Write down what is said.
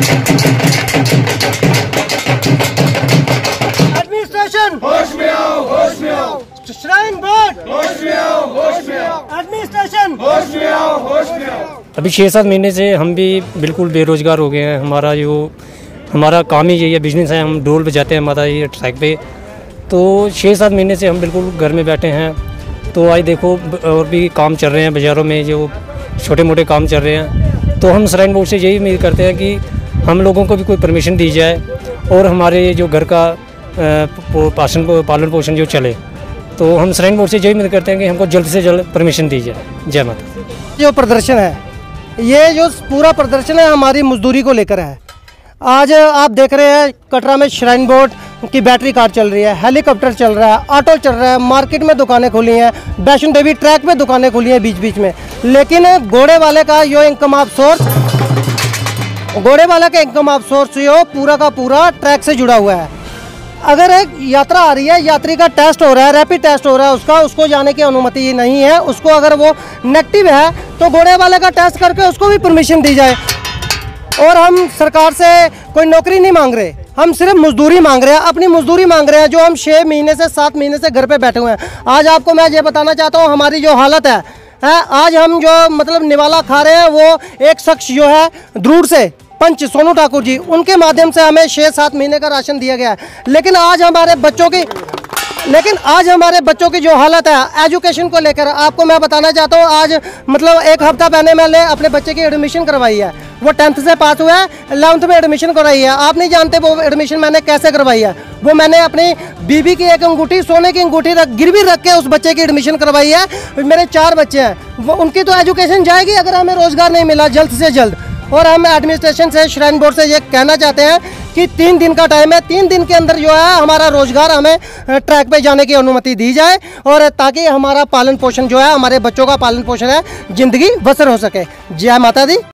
Administration होश में आओ, होश में आओ। श्राइन बोर्ड होश में आओ, होश में आओ। एडमिनिस्ट्रेशन होश में आओ, होश में आओ। अभी 6-7 महीने से हम भी बिल्कुल बेरोजगार हो गए हैं। हमारा काम ही यही है, बिजनेस है, हम ढोल बजाते हैं हमारा ये ट्रैक पे। तो 6-7 महीने से हम बिल्कुल घर में बैठे हैं। तो आज देखो और भी काम चल रहे हैं बाज़ारों में, जो छोटे मोटे काम चल रहे हैं। तो हम श्राइन बोर्ड से यही उम्मीद करते हैं कि हम लोगों को भी कोई परमिशन दी जाए और हमारे जो घर का पालन पोषण जो चले। तो हम श्राइन बोर्ड से यही उम्मीद करते हैं कि हमको जल्द से जल्द परमिशन दी जाए। जय माता। जो प्रदर्शन है, ये जो पूरा प्रदर्शन है हमारी मजदूरी को लेकर है। आज आप देख रहे हैं कटरा में श्राइन बोर्ड की बैटरी कार चल रही है, हेलीकॉप्टर चल रहा है, ऑटो चल रहा है, मार्केट में दुकानें खुली हैं, वैष्णो देवी ट्रैक पे दुकानें खुली हैं बीच बीच में। लेकिन घोड़े वाले का जो इनकम ऑफ सोर्स जो पूरा का पूरा ट्रैक से जुड़ा हुआ है। अगर एक यात्रा आ रही है, यात्री का टेस्ट हो रहा है, रैपिड टेस्ट हो रहा है, उसको जाने की अनुमति नहीं है। उसको अगर वो नेगेटिव है तो घोड़े वाले का टेस्ट करके उसको भी परमिशन दी जाए। और हम सरकार से कोई नौकरी नहीं मांग रहे, हम सिर्फ मजदूरी मांग रहे हैं, अपनी मजदूरी मांग रहे हैं, जो हम 6 महीने से 7 महीने से घर पे बैठे हुए हैं। आज आपको मैं ये बताना चाहता हूँ हमारी जो हालत है, आज हम जो मतलब निवाला खा रहे हैं, वो एक शख्स जो है द्रूड़ से पंच सोनू ठाकुर जी, उनके माध्यम से हमें 6-7 महीने का राशन दिया गया है। लेकिन आज हमारे बच्चों की जो हालत है एजुकेशन को लेकर, आपको मैं बताना चाहता हूँ। आज मतलब एक हफ्ता पहले मैंने अपने बच्चे की एडमिशन करवाई है। वो 10th से पास हुआ है, 11th में एडमिशन करवाई है। आप नहीं जानते वो एडमिशन मैंने कैसे करवाई है। वो मैंने अपनी बीबी की एक अंगूठी, सोने की अंगूठी गिरवी रख के उस बच्चे की एडमिशन करवाई है। मेरे 4 बच्चे हैं, वो उनकी तो एजुकेशन जाएगी अगर हमें रोजगार नहीं मिला जल्द से जल्द। और हम एडमिनिस्ट्रेशन से, श्राइन बोर्ड से ये कहना चाहते हैं कि 3 दिन का टाइम है, 3 दिन के अंदर जो है हमारा रोजगार, हमें ट्रैक पे जाने की अनुमति दी जाए, और ताकि हमारा पालन पोषण जो है, हमारे बच्चों का पालन पोषण है, जिंदगी बसर हो सके। जय माता दी।